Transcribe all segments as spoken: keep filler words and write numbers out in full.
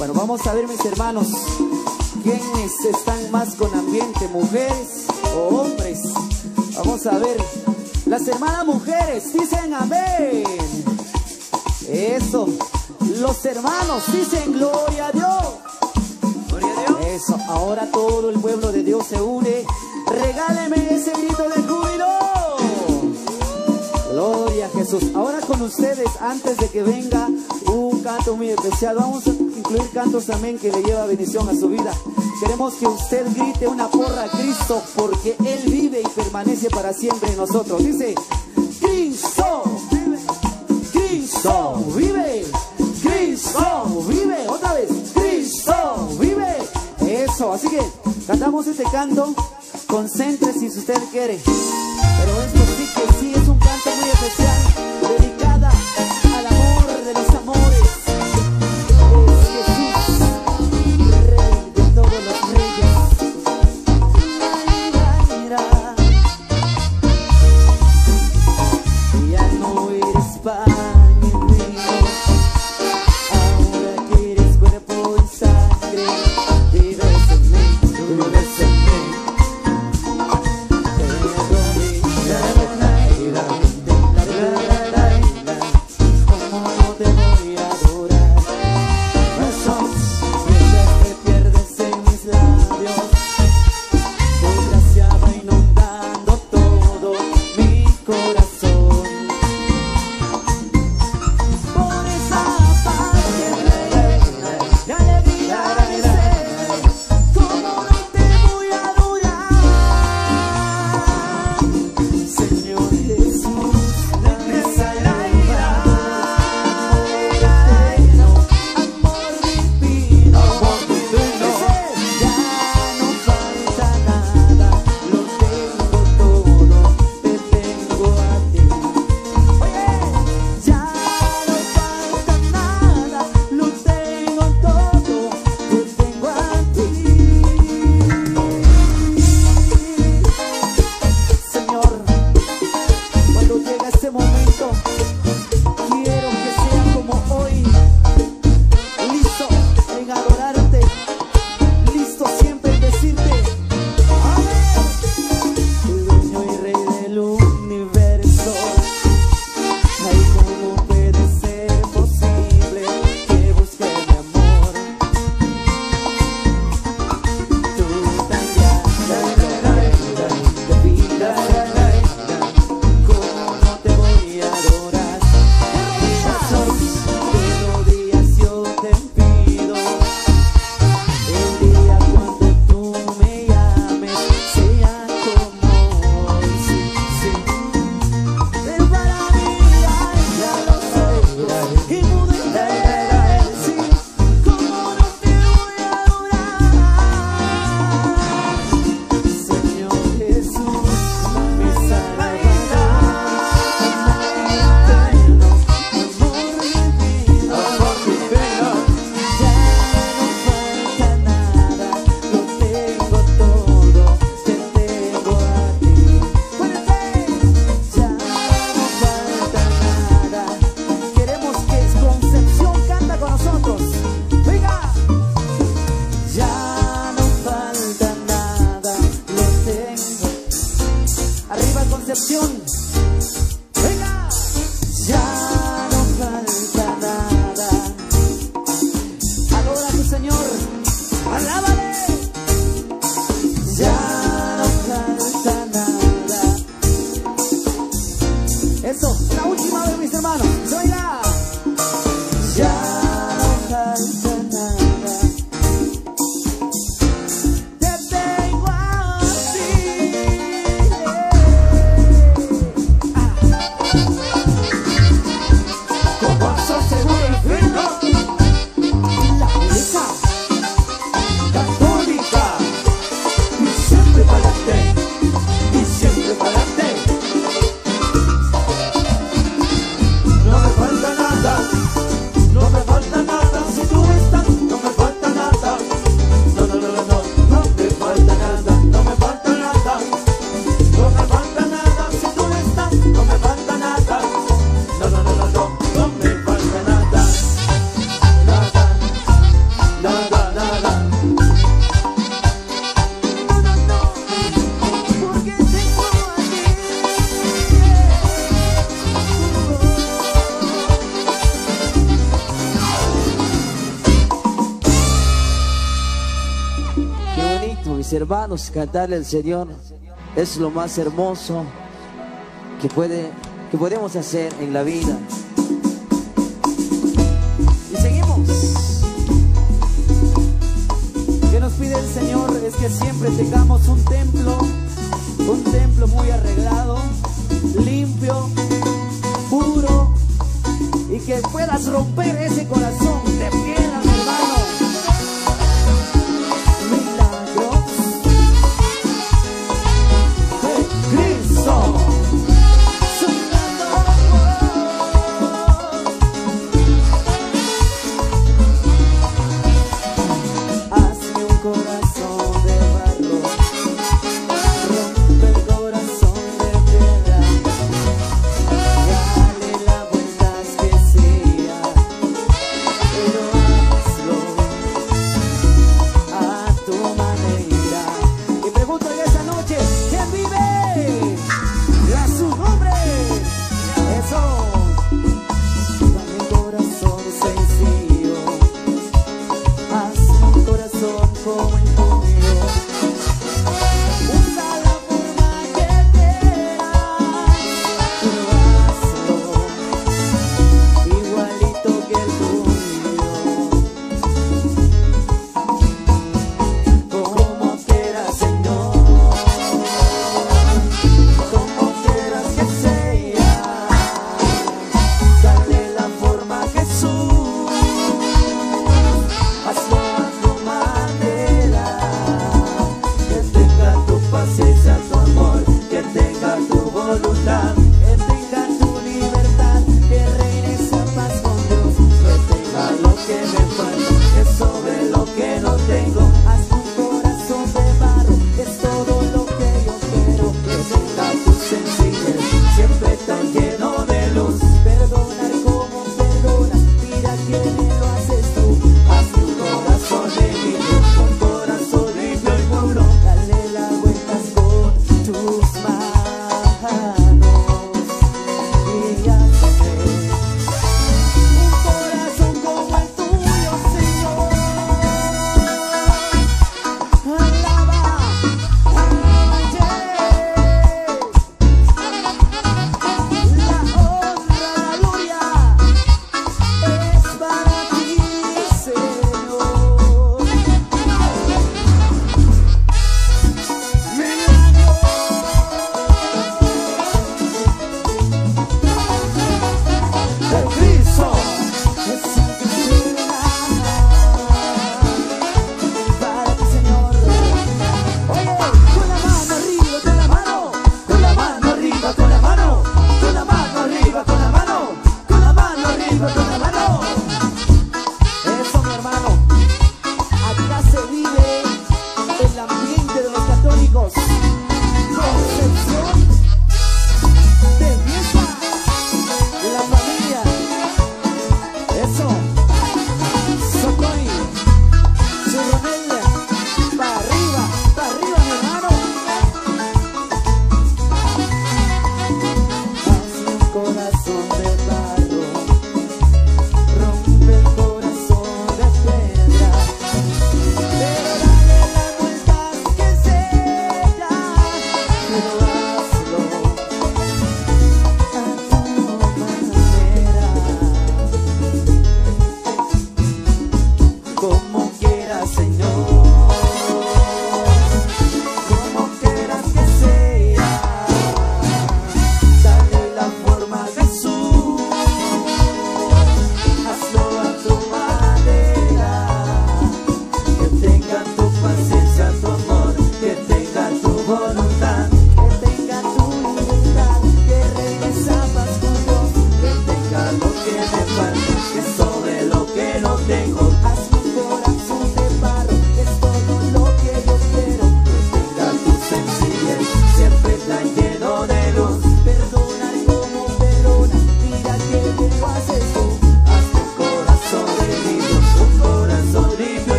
Bueno, vamos a ver, mis hermanos, ¿quiénes están más con ambiente? ¿Mujeres o hombres? Vamos a ver. Las hermanas mujeres dicen amén. Eso. Los hermanos dicen gloria a Dios. Gloria a Dios. Eso. Ahora todo el pueblo de Dios se une. Regáleme ese grito de júbilo. Gloria a Jesús. Ahora con ustedes, antes de que venga un canto muy especial, vamos a incluir cantos también que le lleva bendición a su vida. Queremos que usted grite una porra a Cristo, porque Él vive y permanece para siempre en nosotros. Dice: Cristo vive, Cristo vive, Cristo vive. Otra vez: Cristo vive. Eso, así que cantamos este canto. Concéntrese si usted quiere. Pero esto sí que sí es un canto muy especial, dedicada al amor de los amores. Es Jesús, Rey de todos los reyes. Ya no eres pan y vino, ahora que eres cuerpo y sangre. Vives en mí, tú vives en mí. Venga, ya no falta nada. Adora a tu Señor, alábale. Ya no falta nada. Eso, la última vez, mis hermanos. Venga, ya no falta nada. No me falta nada si tú estás. mis hermanos, cantarle al Señor es lo más hermoso que, puede, que podemos hacer en la vida. Y seguimos. Que nos pide el Señor es que siempre tengamos un templo, un templo muy arreglado, limpio, puro, y que puedas romper ese corazón de piedra, mi hermano. Milagros de Cristo.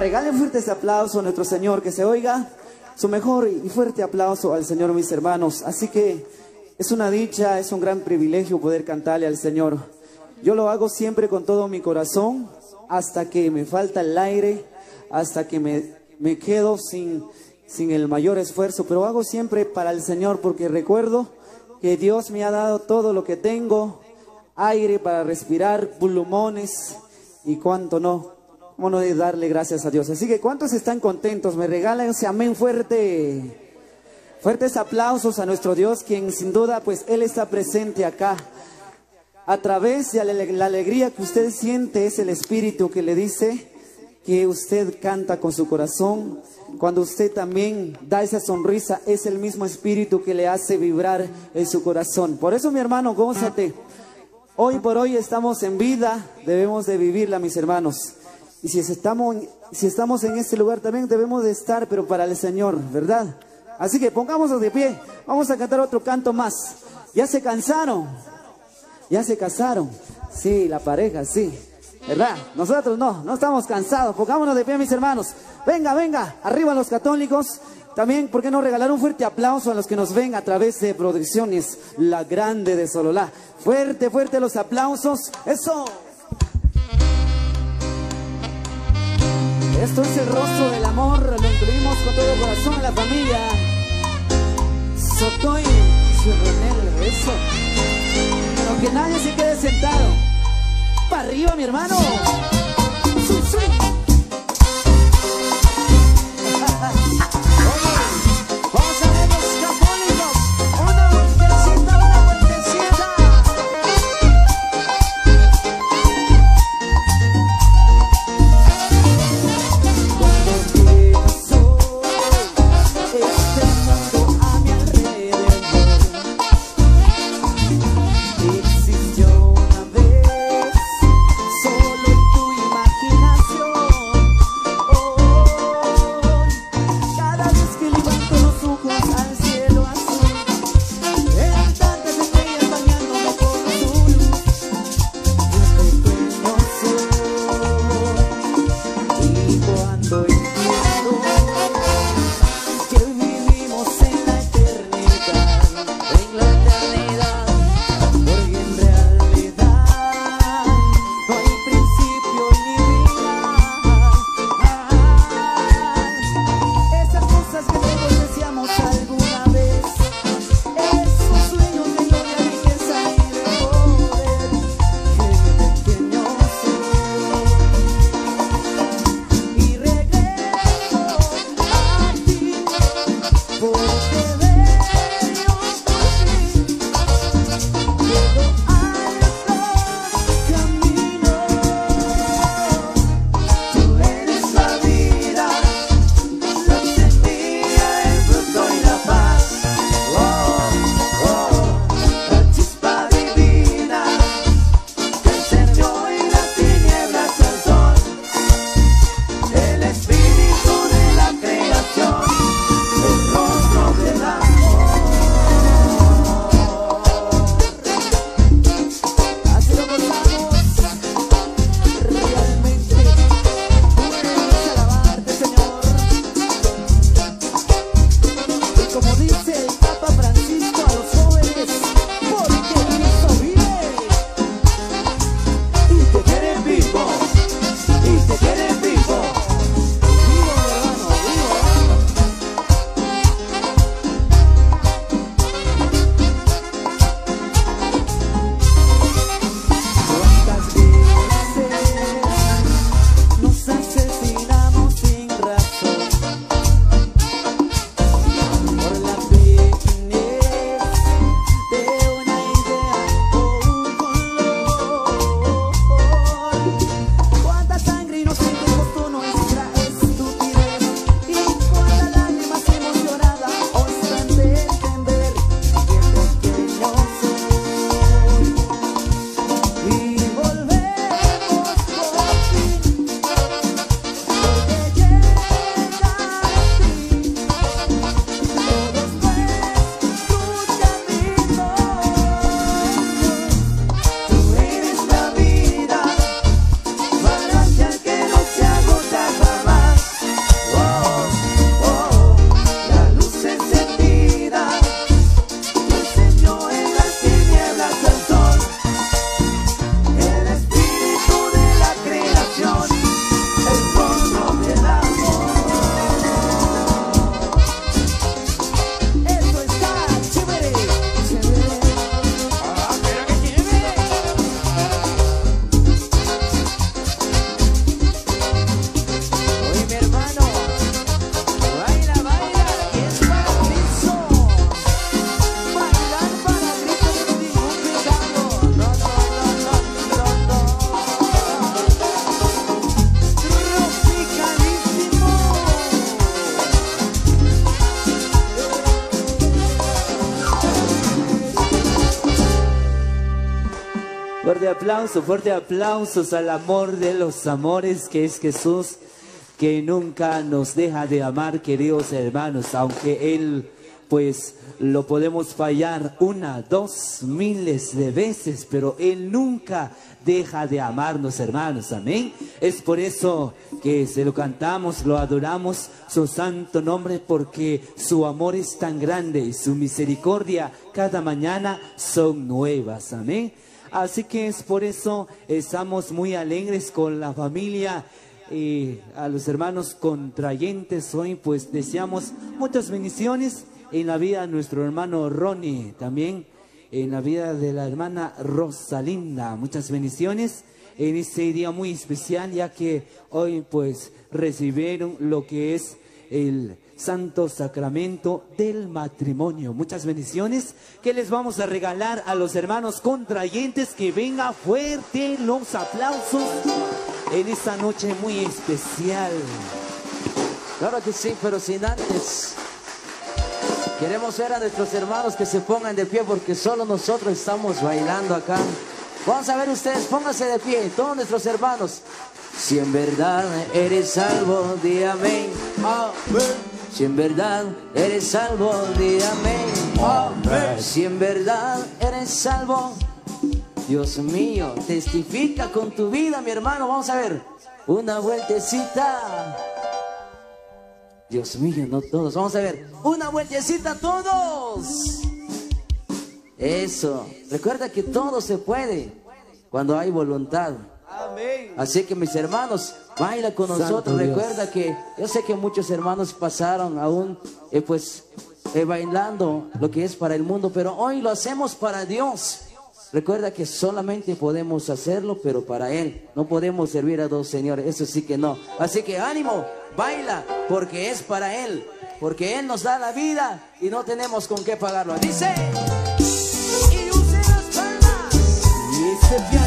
regalen fuertes aplausos a nuestro Señor, que se oiga su mejor y fuerte aplauso al Señor, mis hermanos. Así que es una dicha, es un gran privilegio poder cantarle al Señor. Yo lo hago siempre con todo mi corazón, hasta que me falta el aire, hasta que me, me quedo sin, sin el mayor esfuerzo, pero hago siempre para el Señor, porque recuerdo que Dios me ha dado todo lo que tengo, aire para respirar, pulmones y cuánto no. ¿Cómo no de darle gracias a Dios? Así que ¿cuántos están contentos? Me regalan ese amén fuerte. Fuertes aplausos a nuestro Dios, quien sin duda pues Él está presente acá. A través de la alegría que usted siente es el Espíritu que le dice que usted canta con su corazón. Cuando usted también da esa sonrisa, es el mismo Espíritu que le hace vibrar en su corazón. Por eso, mi hermano, gózate. Hoy por hoy estamos en vida, debemos de vivirla, mis hermanos. Y si estamos, si estamos en este lugar también debemos de estar, pero para el Señor, ¿verdad? Así que pongámonos de pie, vamos a cantar otro canto más. ¿Ya se cansaron? ¿Ya se casaron? Sí, la pareja, sí, ¿verdad? Nosotros no, no estamos cansados. Pongámonos de pie, mis hermanos. Venga, venga, arriba los católicos. También, ¿por qué no regalar un fuerte aplauso a los que nos ven a través de Producciones La Grande de Sololá? Fuerte, fuerte los aplausos. ¡Eso! Esto es el rostro del amor, lo incluimos con todo corazón en la familia. Sotoy, Ronel, eso. Pero que nadie se quede sentado. ¡Para arriba, mi hermano! ¡Sí, sí! Vamos a ver los católicos. Una vueltecita, una vueltecita. Existió una vez, solo tu imaginación. aplauso, fuerte aplausos al amor de los amores que es Jesús, que nunca nos deja de amar, queridos hermanos, aunque Él pues lo podemos fallar una, dos, miles de veces, pero Él nunca deja de amarnos, hermanos, amén. Es por eso que se lo cantamos, lo adoramos, su santo nombre, porque su amor es tan grande y su misericordia cada mañana son nuevas, amén. Así que es por eso estamos muy alegres con la familia. Y a los hermanos contrayentes hoy pues deseamos muchas bendiciones en la vida de nuestro hermano Ronnie, también en la vida de la hermana Rosalinda. Muchas bendiciones en este día muy especial, ya que hoy pues recibieron lo que es el santo sacramento del matrimonio. Muchas bendiciones que les vamos a regalar a los hermanos contrayentes. Que venga fuerte los aplausos en esta noche muy especial. Claro que sí, pero sin antes queremos ver a nuestros hermanos que se pongan de pie, porque solo nosotros estamos bailando acá. Vamos a ver ustedes, pónganse de pie, todos nuestros hermanos. Si en verdad eres salvo, di amén. Amén. Si en verdad eres salvo, di amén. Amén. Si en verdad eres salvo, Dios mío, testifica con tu vida, mi hermano. Vamos a ver, una vueltecita. Dios mío, no todos. Vamos a ver, una vueltecita todos. Eso. Recuerda que todo se puede cuando hay voluntad. Amén. Así que mis hermanos, baila con nosotros. Recuerda que yo sé que muchos hermanos pasaron aún eh, pues eh, bailando lo que es para el mundo, pero hoy lo hacemos para Dios. Recuerda que solamente podemos hacerlo, pero para Él. No podemos servir a dos señores, eso sí que no. Así que ánimo, baila, porque es para Él. Porque Él nos da la vida y no tenemos con qué pagarlo. Dice, y use las palmas. Y ese